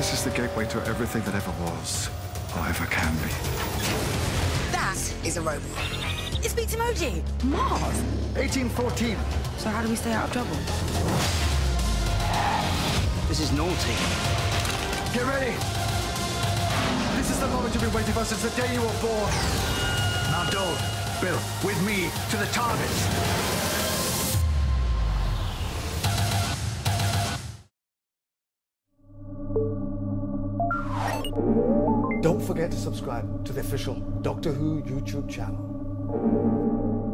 This is the gateway to everything that ever was, or ever can be. That is a robot. It speaks emoji. Mars? 1814. So how do we stay out of trouble? This is naughty. Get ready. This is the moment you've been waiting for since the day you were born. Nardole, Bill, with me to the target. Don't forget to subscribe to the official Doctor Who YouTube channel.